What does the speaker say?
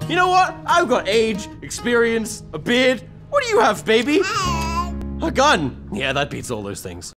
You know what? I've got age, experience, a beard. What do you have, baby? A gun. Yeah, that beats all those things.